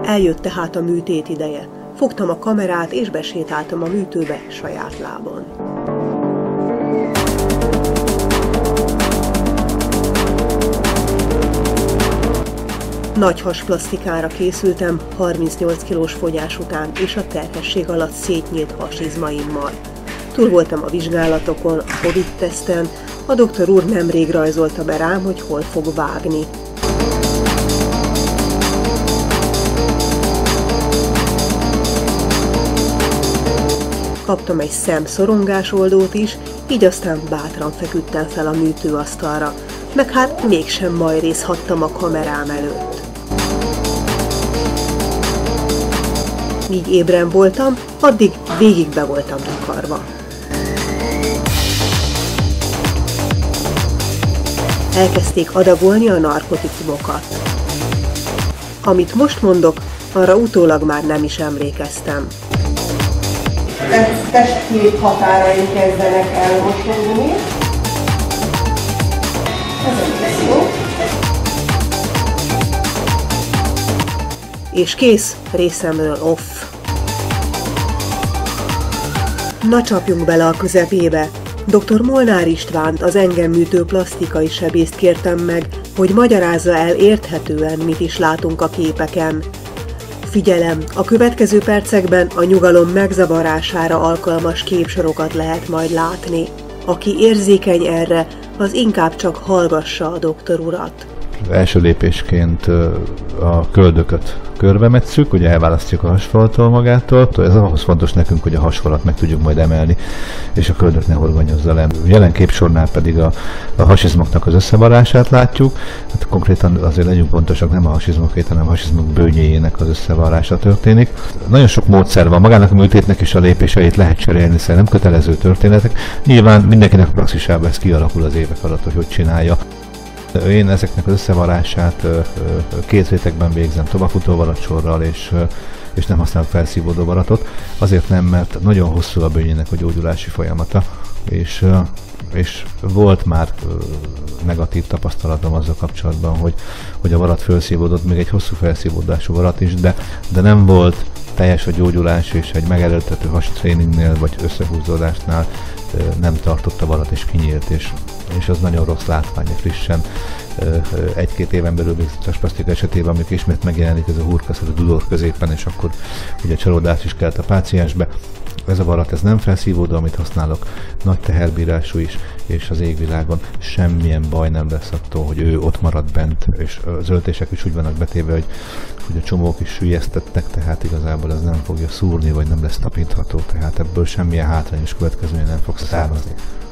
Eljött tehát a műtét ideje. Fogtam a kamerát és besétáltam a műtőbe saját lábon. Nagy hasplasztikára készültem 38 kilós fogyás után és a terhesség alatt szétnyílt hasizmaimmal. Túl voltam a vizsgálatokon, a Covid-teszten, a doktor úr nemrég rajzolta be rám, hogy hol fog vágni. Kaptam egy szemszorongásoldót is, így aztán bátran feküdtem fel a műtőasztalra, meg hát mégsem majrészhattam a kamerám előtt. Míg ébren voltam, addig végig be voltam takarva. Elkezdték adagolni a narkotikumokat. Amit most mondok, arra utólag már nem is emlékeztem. Testkép határai kezdenek elmosódni. Ez jó. És kész, részemről off. Na csapjunk bele a közepébe. Dr. Molnár Istvánt, az engem műtő plasztikai sebészt kértem meg, hogy magyarázza el érthetően, mit is látunk a képeken. Figyelem, a következő percekben a nyugalom megzavarására alkalmas képsorokat lehet majd látni. Aki érzékeny erre, az inkább csak hallgassa a doktor urat. Első lépésként a köldököt körbemetszük, ugye elválasztjuk a hasfalattól magától. Ez ahhoz fontos nekünk, hogy a hasfalat meg tudjuk majd emelni, és a köldök ne horgonyozza le. Jelen képsornál pedig a hasizmoknak az összevarrását látjuk. Hát konkrétan azért legyünk pontosak, nem a hasizmokét, hanem a hasizmok bőnyéjének az összevarrása történik. Nagyon sok módszer van, magának a műtétnek is a lépéseit lehet cserélni, szóval nem kötelező történetek. Nyilván mindenkinek a praxisában ez kialakul az évek alatt, hogy csinálja. Én ezeknek az összevarrását két rétegben végzem, tovafutóvaratsorral, és nem használok felszívódó varatot. Azért nem, mert nagyon hosszú a bőnyének a gyógyulási folyamata, és volt már negatív tapasztalatom azzal kapcsolatban, hogy a varat felszívódott, még egy hosszú felszívódású varat is, de nem volt teljes a gyógyulás, és egy megerőltető hastréningnél vagy összehúzódásnál nem tartott a varat és kinyílt, és az nagyon rossz látvány, frissen. Egy-két éven belül a spasztika esetében, amikor ismét megjelenik ez a hurkaszat a dudor középen, és akkor ugye csalódás is kelt a páciensbe. Ez a varat, ez nem felszívódó, amit használok, nagy teherbírású is, és az égvilágon semmilyen baj nem lesz attól, hogy ő ott marad bent, és az öltések is úgy vannak betéve, hogy a csomók is süllyesztettek, tehát igazából ez nem fogja szúrni, vagy nem lesz tapintható, tehát ebből semmilyen hátrányos következménye nem fog származni.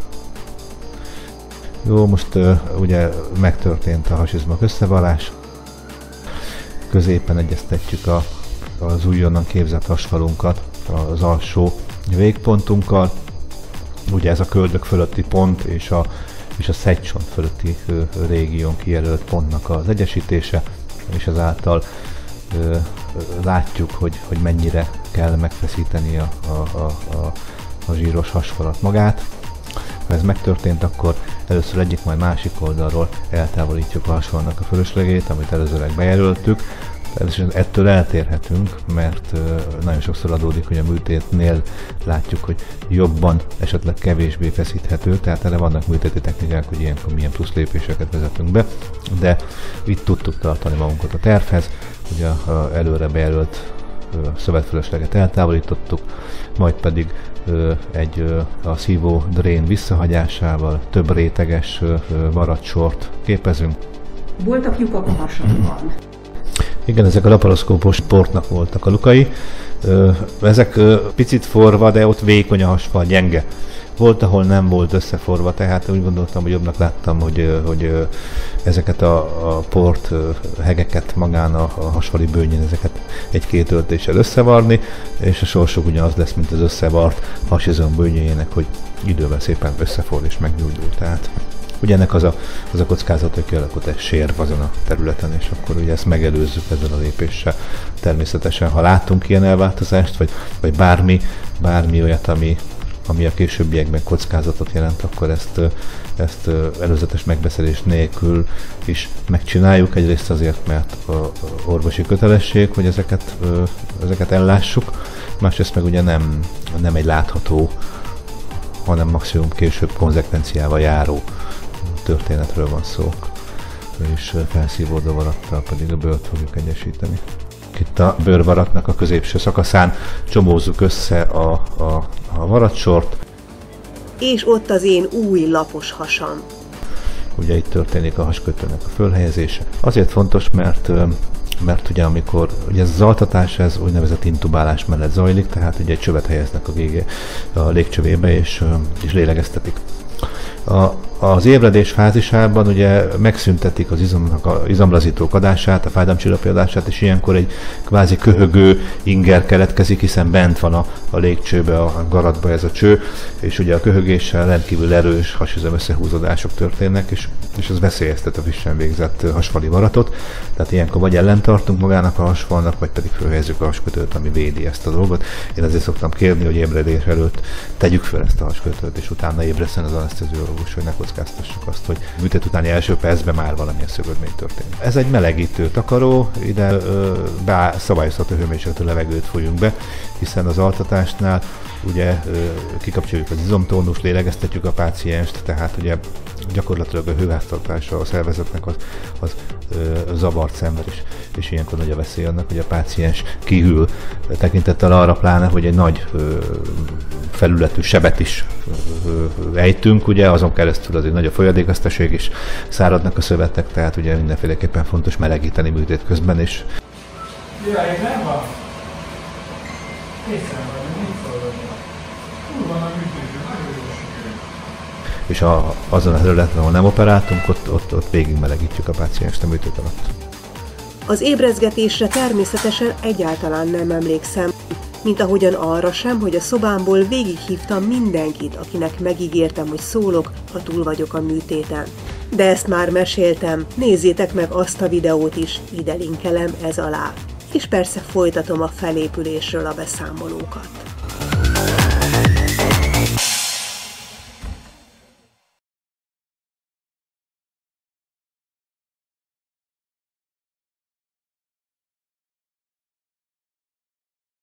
Jó, most ugye megtörtént a hasizmok összevarrás, középen egyeztetjük az újonnan képzett hasfalunkat az alsó végpontunkkal. Ugye ez a köldök fölötti pont és a szegycsont fölötti régión kijelölt pontnak az egyesítése, és ezáltal látjuk, hogy mennyire kell megfeszíteni a zsíros hasfalat magát. Ha ez megtörtént, akkor először egyik, majd másik oldalról eltávolítjuk a hasfalnak a fölöslegét, amit előzőleg bejelöltük. Ettől eltérhetünk, mert nagyon sokszor adódik, hogy a műtétnél látjuk, hogy jobban, esetleg kevésbé feszíthető, tehát erre vannak műtéti technikák, hogy ilyenkor milyen plusz lépéseket vezetünk be, de itt tudtuk tartani magunkat a tervhez, hogy a előre bejelölt szövetfölösleget eltávolítottuk, majd pedig a szívó drén visszahagyásával több réteges varatsort képezünk. Voltak lyukak a hasamban. Igen, ezek a laparoszkópos portnak voltak a lukai. Ezek picit forva, de ott vékony a hasfal, gyenge. Volt, ahol nem volt összeforva, tehát úgy gondoltam, hogy jobbnak láttam, hogy ezeket a port hegeket magán a hasfali bőnyén, ezeket egy-két öltéssel összevarni, és a sorsuk ugyanaz lesz, mint az összevart hasizom bőnyéjének, hogy idővel szépen összeforr és meggyógyul. Tehát ugye ennek az a kockázat, hogy kialakult egy sérv azon a területen, és akkor ugye ezt megelőzzük ezzel a lépéssel. Természetesen, ha látunk ilyen elváltozást, vagy bármi olyat, ami ami a későbbiekben kockázatot jelent, akkor ezt előzetes megbeszélés nélkül is megcsináljuk. Egyrészt azért, mert orvosi kötelesség, hogy ezeket ellássuk, másrészt meg ugye nem egy látható, hanem maximum később konzekvenciával járó történetről van szó, és felszívódó varattal pedig a bőrt fogjuk egyesíteni. Itt a bőrvaratnak a középső szakaszán csomózzuk össze a varatsort. És ott az én új lapos hasam. Ugye itt történik a haskötőnek a fölhelyezése. Azért fontos, mert ugye amikor ugye ez az altatás, ez úgynevezett intubálás mellett zajlik, tehát ugye egy csövet helyeznek a légcsövébe és lélegeztetik. Az ébredés fázisában ugye megszüntetik az izomlazítók adását, a fájdalomcsillapító adását, és ilyenkor egy kvázi köhögő inger keletkezik, hiszen bent van a légcsőbe, a garatba ez a cső, és ugye a köhögéssel rendkívül erős hasizom összehúzódások történnek, és az veszélyeztet a frissen végzett hasfali varatot. Tehát ilyenkor vagy ellentartunk magának a hasfalnak, vagy pedig fölhelyezzük a haskötőt, ami védi ezt a dolgot. Én azért szoktam kérni, hogy ébredés előtt tegyük fel ezt a haskötőt, és utána ébreszten az aneszteziológus, hogy ne kockáztassuk azt, hogy műtét utáni első percben már valamilyen szögödmény történik. Ez egy melegítő takaró, ide szabályozható hőmérsékletű levegőt folyunk be, hiszen az altatásnál ugye kikapcsoljuk az izomtónus, lélegeztetjük a pácienst, tehát ugye gyakorlatilag a hőháztartása a szervezetnek az zavart szenved, és ilyenkor nagy a veszély annak, hogy a páciens kihűl, tekintettel arra pláne, hogy egy nagy felületű sebet is ejtünk, ugye azon keresztül azért nagy a folyadékoztasség is, száradnak a szövetek, tehát ugye mindenféleképpen fontos melegíteni műtét közben is. Nem van. Készen van, nincs szólani. Túl van a műtőtől, nagyon jó sikerül. És azon a területen, ahol nem operáltunk, ott végig melegítjük a pácienst a műtét alatt. Az ébrezgetésre természetesen egyáltalán nem emlékszem, mint ahogyan arra sem, hogy a szobámból végighívtam mindenkit, akinek megígértem, hogy szólok, ha túl vagyok a műtéten. De ezt már meséltem, nézzétek meg azt a videót is, ide linkelem ez alá. És persze folytatom a felépülésről a beszámolókat.